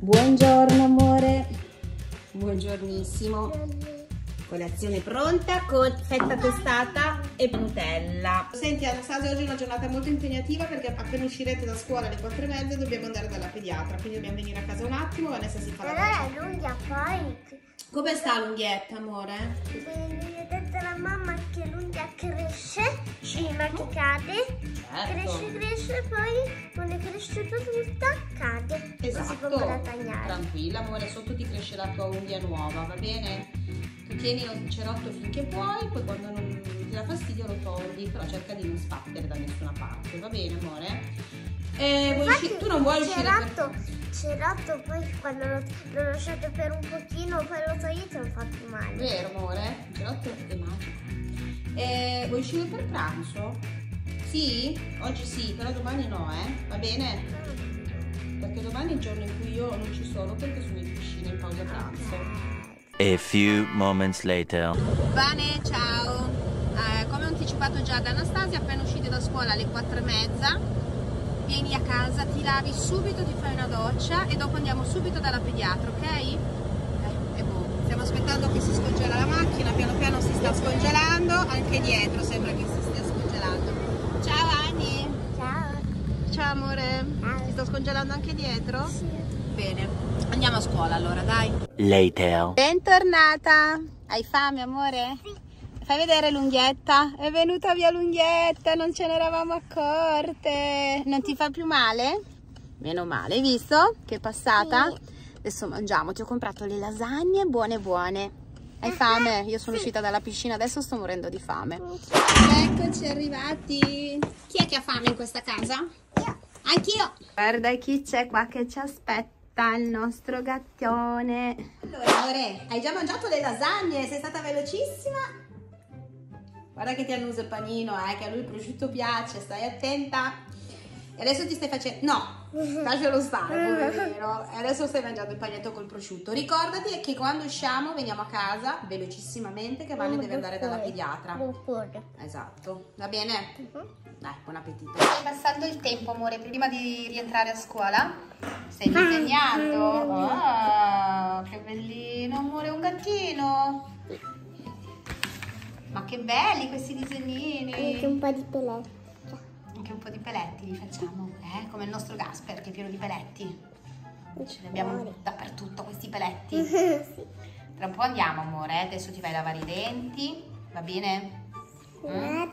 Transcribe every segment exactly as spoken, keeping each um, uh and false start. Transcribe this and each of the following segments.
Buongiorno amore. Buongiornissimo. Colazione pronta con fetta tostata e Nutella. Senti Anastasia, oggi è una giornata molto impegnativa perché appena uscirete da scuola alle quattro e mezza dobbiamo andare dalla pediatra, quindi dobbiamo venire a casa un attimo. Vanessa si fa la doccia. Allora l'unghia poi. Come sta l'unghietta amore? Mi ha detto la mamma che l'unghia cresce prima che cade, certo. cresce cresce poi quando è cresciuta tutta cade. Esatto, tranquilla amore, sotto ti crescerà la tua unghia nuova, va bene? Tu tieni il cerotto finché puoi, poi quando non ti dà fastidio lo togli, però cerca di non sbattere da nessuna parte, va bene amore? E vuoi uscire? Tu non vuoi uscire cerotto, per... cerotto poi quando lo, lo lasciate per un pochino poi lo togliete non fa più male. Vero amore? Il cerotto è magico. E vuoi uscire per pranzo? Sì? Oggi sì, però domani no, eh? Va bene? Perché domani è il giorno in cui io non ci sono perché sono in piscina in pausa pranzo. A few moments later. Vane, ciao. Eh, come ho anticipato già da Anastasia, appena uscite da scuola alle quattro e mezza, vieni a casa, ti lavi subito, ti fai una doccia e dopo andiamo subito dalla pediatra, ok? Eh, e boh, stiamo aspettando che si scongela la macchina, piano piano si sta scongelando, anche dietro sembra che si stia scongelando. Ciao Ani. Ciao. Ciao amore. Ciao. Si sta scongelando anche dietro? Sì. Bene, andiamo a scuola allora, dai. Later. Bentornata. Hai fame, amore? Sì. Fai vedere l'unghietta. È venuta via l'unghietta, non ce ne eravamo accorte. Non ti fa più male? Meno male, hai visto? Che è passata? Sì. Adesso mangiamo. Ti ho comprato le lasagne buone buone. Hai fame? Io sono sì. uscita dalla piscina, adesso sto morendo di fame. Eccoci arrivati. Chi è che ha fame in questa casa? Io. Anch'io. Guarda chi c'è qua che ci aspetta. Il nostro gattone. Allora amore, hai già mangiato le lasagne? Sei stata velocissima? Guarda che ti annuso il panino, eh, che a lui il prosciutto piace, stai attenta. E adesso ti stai facendo... No, lascialo stare, poverino. E adesso stai mangiando il pagnetto col prosciutto. Ricordati che quando usciamo veniamo a casa velocissimamente che Vane deve andare dalla pediatra. Esatto, va bene? Uh-huh. Dai, buon appetito. Stai passando il tempo, amore, prima di rientrare a scuola? Stai disegnando? Oh, che bellino, amore, un gattino. Ma che belli questi disegnini. Anche un po' di peletti. Anche un po' di peletti li facciamo, eh? Come il nostro Gasper che è pieno di peletti. Ce ne abbiamo dappertutto questi peletti. Sì. Tra un po' andiamo, amore, adesso ti vai a lavare i denti, va bene? Mm?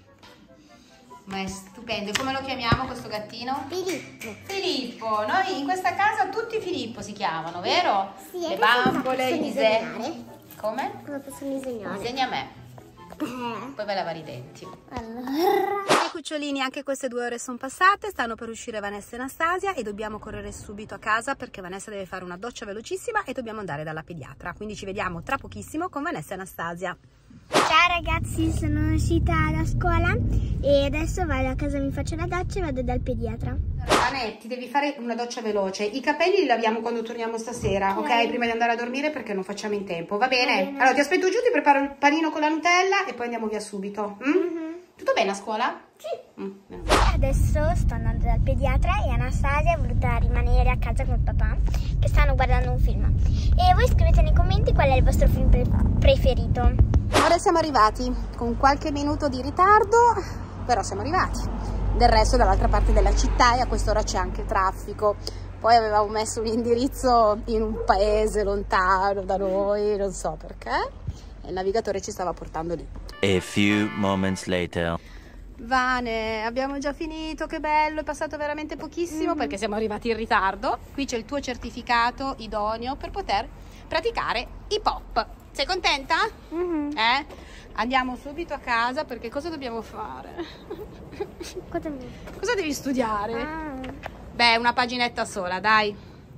Ma è stupendo. E come lo chiamiamo questo gattino? Filippo. Filippo. Noi in questa casa tutti Filippo si chiamano, vero? Sì. Le bambole, i disegni. Come? Come posso disegnare? Disegna a me. Poi vai a lavare i denti. Allora. E cucciolini, anche queste due ore sono passate, stanno per uscire Vanessa e Anastasia e dobbiamo correre subito a casa perché Vanessa deve fare una doccia velocissima e dobbiamo andare dalla pediatra. Quindi ci vediamo tra pochissimo con Vanessa e Anastasia. Ciao ragazzi, sono uscita da scuola e adesso vado a casa, mi faccio la doccia e vado dal pediatra. Vane, ti devi fare una doccia veloce. I capelli li laviamo quando torniamo stasera, ok? ok? Prima di andare a dormire perché non facciamo in tempo, va bene? Va bene. Allora ti aspetto giù, ti preparo il panino con la Nutella e poi andiamo via subito. Mm? Mm-hmm. Tutto bene a scuola? Sì. Mm, adesso sto andando dal pediatra e Anastasia è voluta rimanere a casa con il papà che stanno guardando un film. E voi scrivete nei commenti qual è il vostro film pre preferito. Ora siamo arrivati con qualche minuto di ritardo, però siamo arrivati. Del resto dall'altra parte della città e a quest'ora c'è anche traffico. Poi avevamo messo un indirizzo in un paese lontano da noi, non so perché, e il navigatore ci stava portando lì. A few moments later. Vane, abbiamo già finito, che bello, è passato veramente pochissimo mm-hmm. perché siamo arrivati in ritardo. Qui c'è il tuo certificato idoneo per poter praticare hip hop. Sei contenta? Mm-hmm. Eh? Andiamo subito a casa perché cosa dobbiamo fare? Cosa, mi... cosa devi studiare? Ah. Beh, una paginetta sola, dai.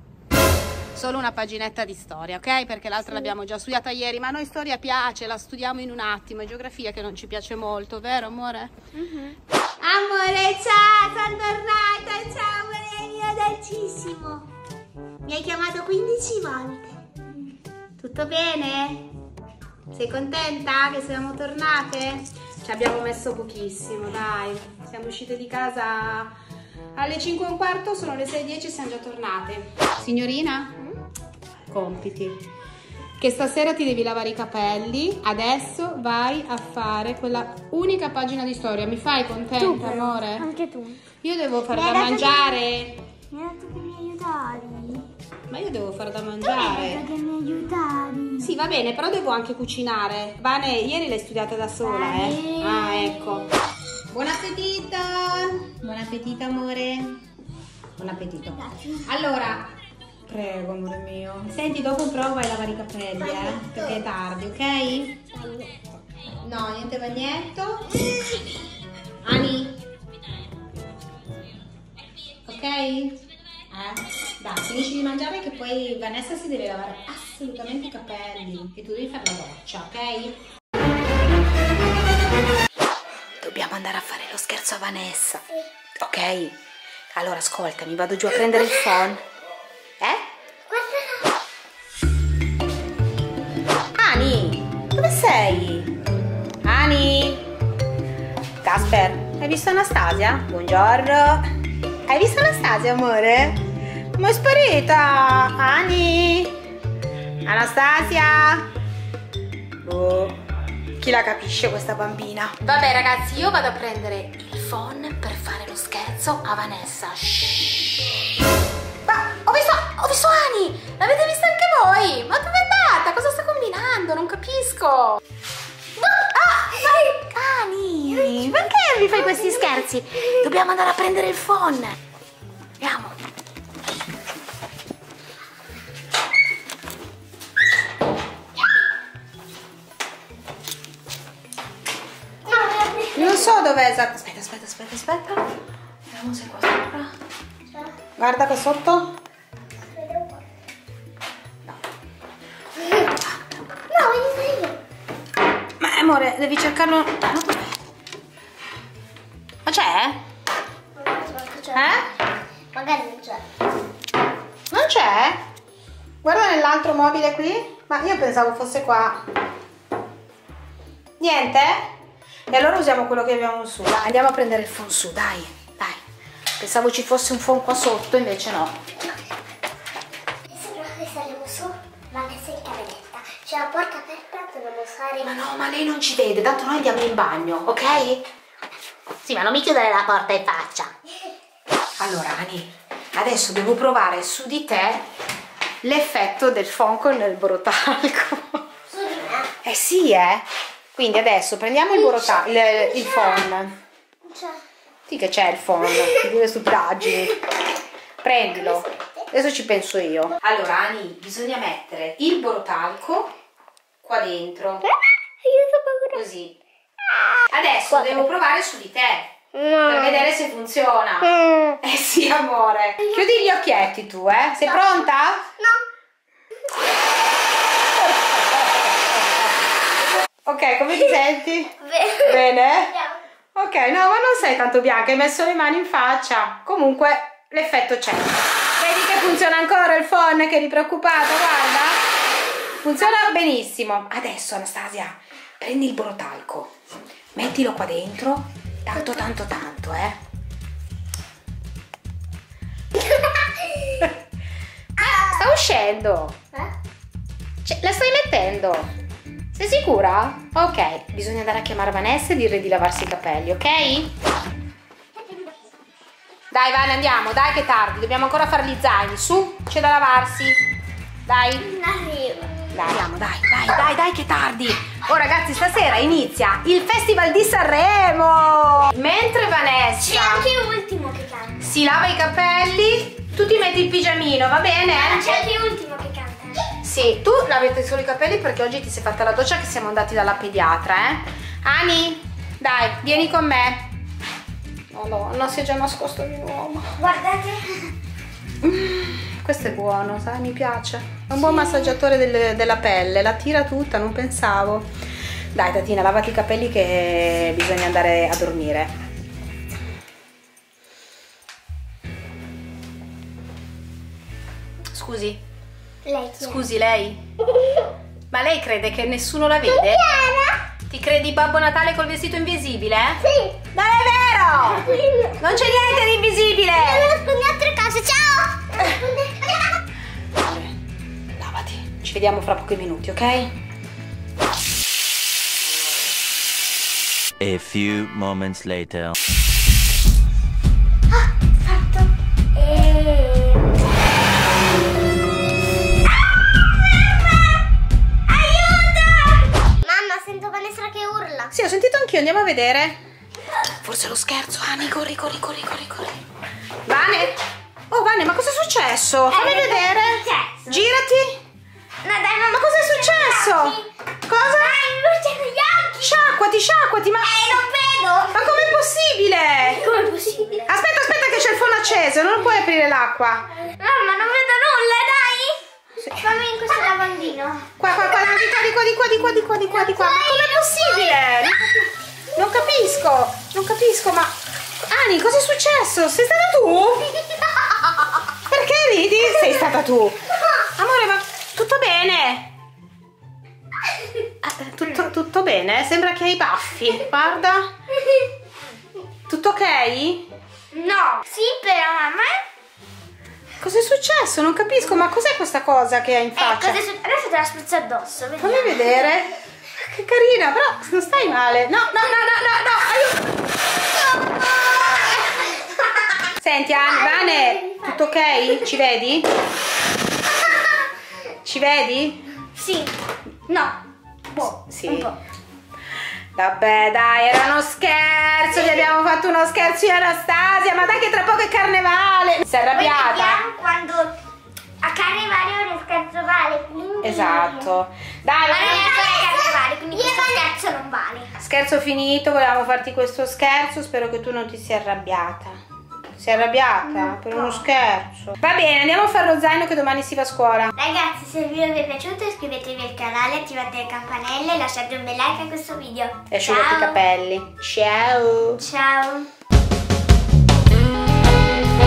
Solo una paginetta di storia, ok? Perché l'altra sì. l'abbiamo già studiata ieri, ma a noi storia piace, la studiamo in un attimo. È geografia che non ci piace molto, vero amore? Mm-hmm. Amore, ciao, sono tornata, ciao, amore mio dolcissimo. Mi hai chiamato quindici volte. Tutto bene? Sei contenta che siamo tornate? Ci abbiamo messo pochissimo, dai. Siamo uscite di casa Alle cinque e un quarto sono le sei e dieci, siamo già tornate. Signorina, compiti. Che stasera ti devi lavare i capelli. Adesso vai a fare quella unica pagina di storia. Mi fai contenta, Tu però, amore? anche tu. Io devo fare Mi da hai detto mangiare. che- Mi hai detto che mi aiutavi. Ma io devo fare da Tu mi hai mangiare. detto che mi aiutavi. Sì, va bene, però devo anche cucinare. Vane, ieri l'hai studiata da sola, eh? Ah, ecco. Buon appetito! Buon appetito, amore. Buon appetito. Allora, prego, amore mio. Senti, dopo però vai a lavare i capelli, eh? Perché è tardi, ok? No, niente bagnetto. Ani. Ok? Eh? Dai, finisci di mangiare che poi Vanessa si deve lavare assolutamente i capelli e tu devi fare la doccia, ok? Dobbiamo andare a fare lo scherzo a Vanessa. Ok? Allora ascoltami, vado giù a prendere il phone. Eh? Ani, dove sei? Ani? Casper, hai visto Anastasia? Buongiorno. Hai visto Anastasia, amore? Ma è sparita! Ani? Anastasia? Oh, chi la capisce questa bambina? Vabbè ragazzi, io vado a prendere il phone per fare lo scherzo a Vanessa. Shhh. Ma ho visto, ho visto Ani! L'avete vista anche voi? Ma dove è andata? Cosa sta combinando? Non capisco. Ah, vai! Ani! Perché mi fai questi scherzi? Dobbiamo andare a prendere il phone. Andiamo. Non so dov'è esatto. Aspetta, aspetta, aspetta, aspetta. Vediamo se è qua sopra. Guarda qua sotto. No. No, voglio io. Ma amore, devi cercarlo. Ma c'è? Eh? Magari non c'è. Non c'è? Guarda nell'altro mobile qui. Ma io pensavo fosse qua. Niente? E allora usiamo quello che abbiamo su. Dai, andiamo a prendere il phone su, dai, dai. Pensavo ci fosse un phone qua sotto, invece no. E sembra che saremo su Vanessa in cameretta. C'è la porta aperta, dobbiamo usare. Ma no, ma lei non ci vede, tanto noi andiamo in bagno, ok? Sì, ma non mi chiudere la porta in faccia. Allora, Ani, adesso devo provare su di te l'effetto del phone con il borotalco. Su di me. Eh sì, eh. Quindi adesso prendiamo il borotalco, il, il phone. Non c'è. Sì che c'è il phone, due stupidaggini. Prendilo. Adesso ci penso io. Allora, Ani, bisogna mettere il borotalco qua dentro. Io so paura. Così. Adesso devo provare su di te. Per vedere se funziona. Eh sì, amore. Chiudi gli occhietti tu, eh. Sei pronta? No. Ok, come ti senti? Bene. Bene? Ok, no, ma non sei tanto bianca, hai messo le mani in faccia. Comunque, l'effetto c'è. Vedi che funziona ancora il phone, che eri preoccupata, guarda. Funziona benissimo. Adesso, Anastasia, prendi il borotalco. Mettilo qua dentro. Tanto, tanto, tanto, eh. Ah, sta uscendo. Cioè, la stai mettendo. Sei sicura? Ok, bisogna andare a chiamare Vanessa e dirle di lavarsi i capelli, ok? Dai, Vane, andiamo, dai che è tardi, dobbiamo ancora fare gli zaini, su, c'è da lavarsi. Dai. Arrivo. Dai, andiamo, dai, dai, dai, dai che è tardi. Oh ragazzi, stasera inizia il Festival di Sanremo. Mentre Vanessa C'è anche l'ultimo che canta. si lava i capelli, tu ti metti il pigiamino, va bene? C'è anche l'ultimo che canta. Sì, tu lavate solo i capelli perché oggi ti sei fatta la doccia che siamo andati dalla pediatra, eh? Ani, dai, vieni con me. Oh no, non si è già nascosto di nuovo. Guardate. Mm, questo è buono, sai, mi piace. È un buon massaggiatore del- della pelle, la tira tutta, non pensavo. Dai, Tatina, lavati i capelli che bisogna andare a dormire. Scusi, Lei chi è? scusi lei? Ma lei crede che nessuno la vede? Tiara. Ti credi Babbo Natale col vestito invisibile? Sì. Non è vero! Non c'è niente di invisibile! Mi nascondi a tre cose, ciao! Lavati, ci vediamo fra pochi minuti, ok? A few moments later. Ah, fatto. E... Aiuto! Mamma, sento Vanessa che urla. Sì, ho sentito anch'io, andiamo a vedere. Forse è lo scherzo, Ani, corri, corri, corri, corri, corri. Vane? Oh, Vane, ma cosa è successo? Fammi Eh, vedere. cosa è successo? Girati. No, dai, mamma, Ma cosa è successo? Cosa? Dai, luce con gli occhi. Sciacquati, sciacquati, ma... Eh, non vedo. Ma com'è possibile? Com'è possibile? Aspetta, aspetta che c'è il forno acceso, non puoi aprire l'acqua. Mamma, non vedo nulla, dai. Sì. Fammi in questo lavandino. Qua, qua, qua, di qua, di qua, di qua, di qua, di qua, di qua, di qua. Ma com'è possibile? Non capisco, non capisco, ma... Ani, cosa è successo? Sei stata tu? Perché ridi? Sei stata tu. Amore, ma tutto bene? Eh, Tutto, tutto bene? Sembra che hai i baffi, guarda. Tutto ok? No. Sì, però, mamma. Cos'è successo? Non capisco, ma cos'è questa cosa che hai in Eh, faccia? cosa è successo? Adesso te la spruzzo addosso, vediamo. Fammi vedere. Che carina, però non stai male. No, no, no, no, no, no, aiuto. Senti, Ani, Vane, tutto ok? Ci vedi? Ci vedi? Sì. No. Boh, Sì. un po'. Vabbè, dai, era uno scherzo. Ti abbiamo fatto uno scherzo io e Anastasia. Ma dai che tra poco è carnevale. Sei Poi arrabbiata? vediamo quando a carnevale uno scherzo vale, quindi... Esatto. Dai, Ma non è vogliamo- ancora carnevale, quindi questo scherzo non vale. Scherzo finito, volevamo farti questo scherzo. Spero che tu non ti sia arrabbiata. Sei arrabbiata per uno scherzo? Va bene, andiamo a fare lo zaino che domani si va a scuola. Ragazzi, se il video vi è piaciuto iscrivetevi al canale, attivate le campanelle e lasciate un bel like a questo video. E asciugati i capelli. Ciao. Ciao.